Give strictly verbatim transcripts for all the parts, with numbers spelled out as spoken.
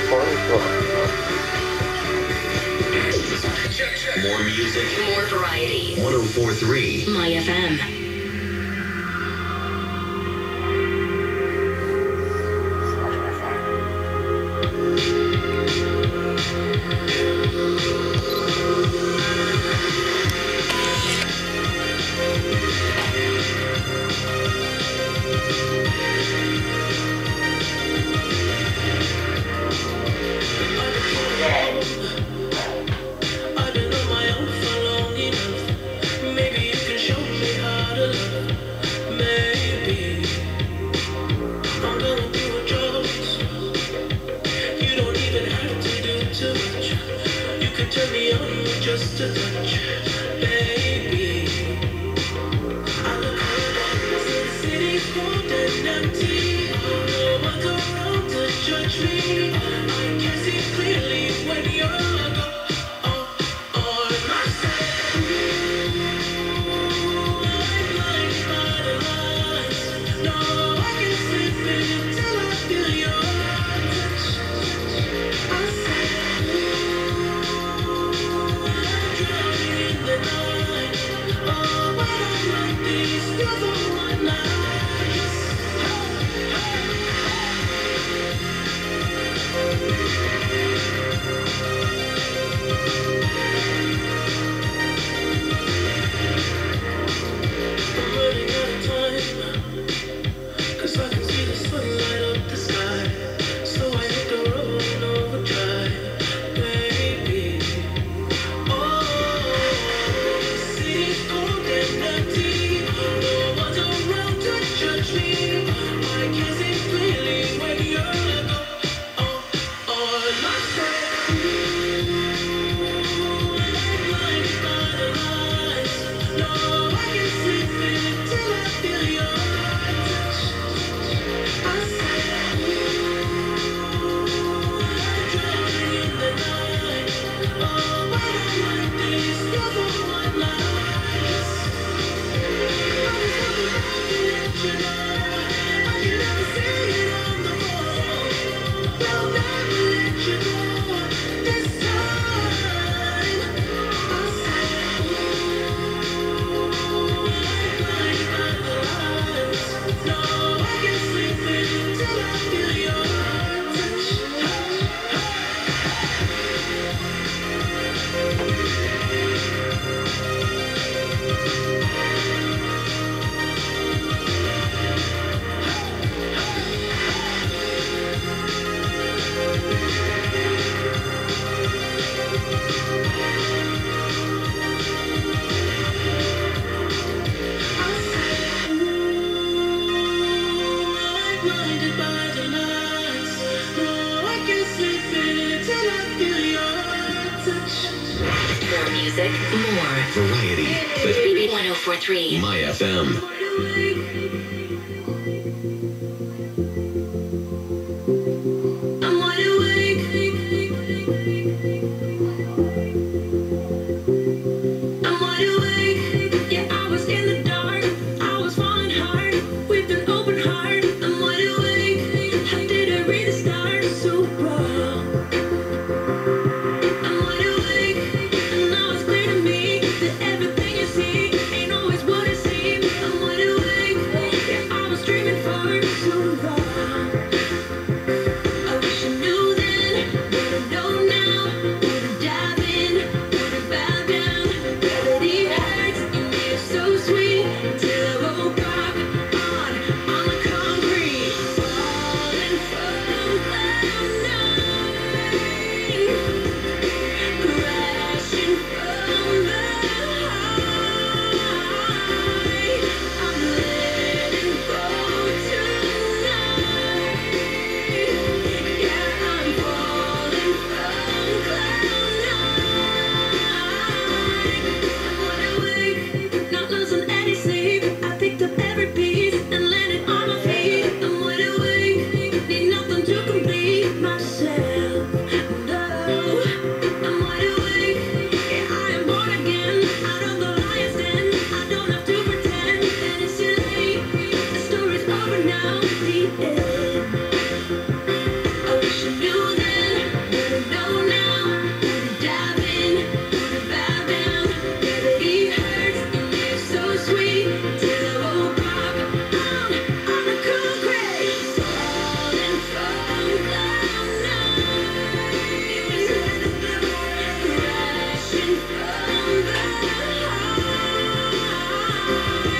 More music, more variety. one oh four point three MyFM. Just a touch, baby. I look around, the city's cold and empty. No one's around to judge me. I can see clearly when you're gone. On my side, I'm blinded by the lights. No, I can't sleep until I feel your touch. I said. Music, more variety. one oh four point three MyFM. Everything you see ain't always what it seems. I'm wide awake.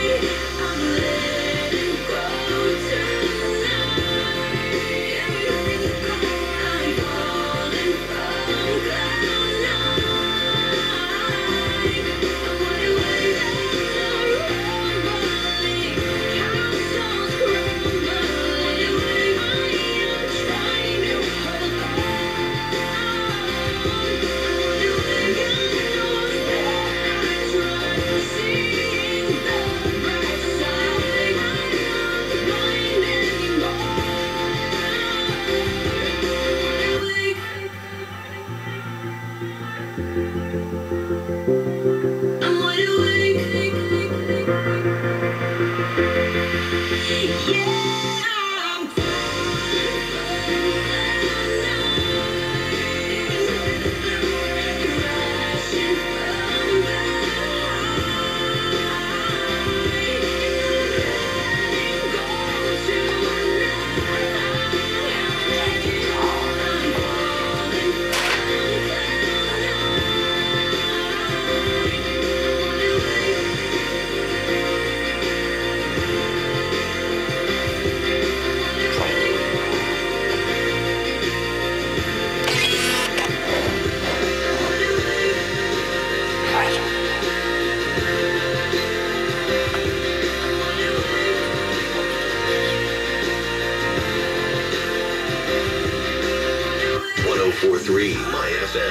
one oh four point three MyFM.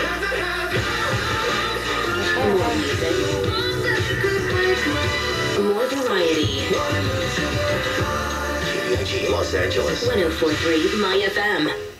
More music. More variety. K B I G Los Angeles. one oh four point three MyFM.